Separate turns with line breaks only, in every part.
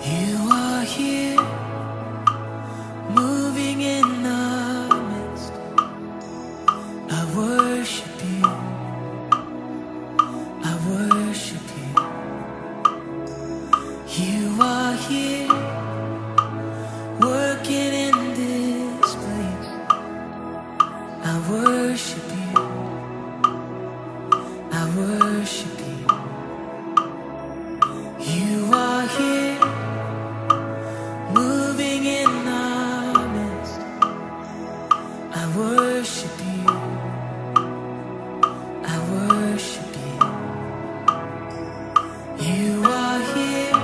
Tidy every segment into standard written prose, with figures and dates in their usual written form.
You are here, moving in our midst. I worship you, I worship you. You are here, working in this place. I worship you, I worship you. You are here, moving in our midst. I worship you, I worship you. You are here,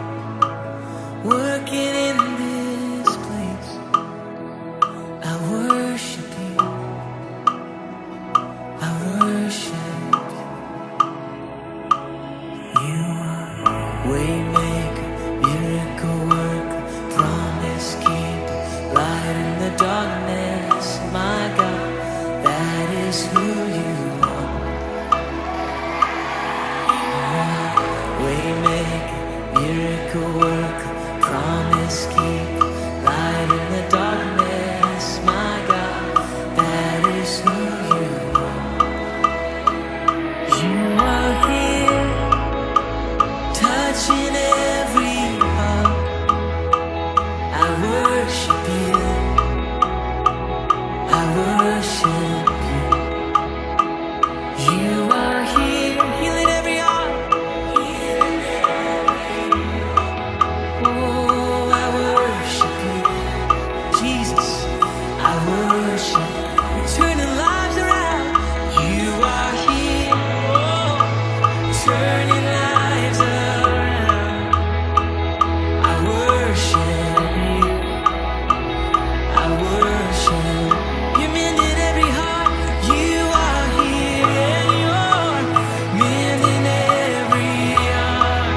working in this place. I worship you, I worship you. You are waymaker, miracle worker, promise keeper, light in the darkness. My God, that is who you are. Waymaker, miracle worker, promise keeper, light in the darkness. My God, that is who you are. You are here, touching every heart. I worship you, I worship you. You are here, healing every heart. Oh, I worship you, Jesus, I worship you, turning lives around. You are here, oh, turning lives around. I worship you, I worship. You mended every heart. You are here, and you're mending every heart.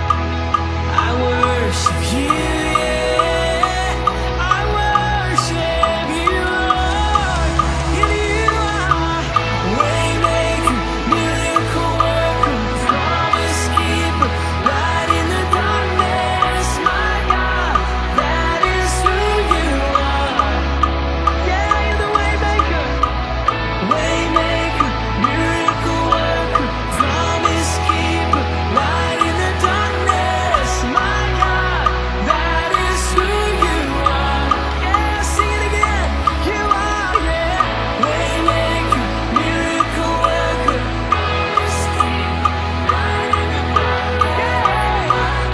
I worship you, yeah. I worship you, Lord. You are waymaker, miracle worker, promise keeper, light in the darkness. My God, that is who you are. Yeah, you're the waymaker, waymaker, miracle worker, promise keeper, light in the darkness. My God, that is who you are. Yeah, sing it again. You are, yeah, waymaker, miracle worker, promise keeper, light in the darkness.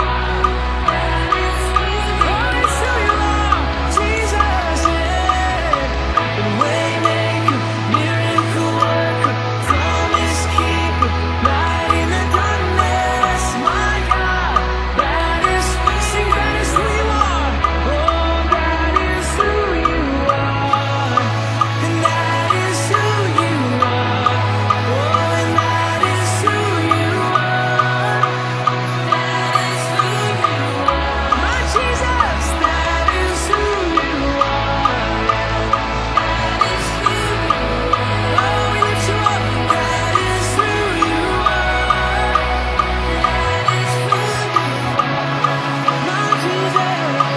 That is who you are, Jesus, yeah. Waymaker, miracle worker, promise keeper, light in the darkness. My God, that is who you are. Oh, that is who you are. And that is who you are. Oh, and that is who you are. That is who you are. My Jesus, that is who you are. That is who you are. Oh, we lift you up. That is who you are. That is who you are. My Jesus.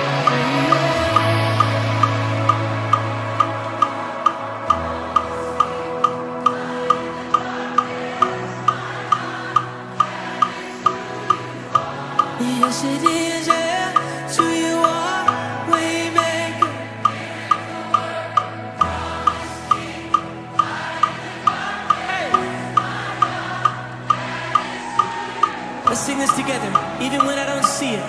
Yes, it is, yeah. It's who you are, waymaker. Hey. Let's sing this together, even when I don't see it.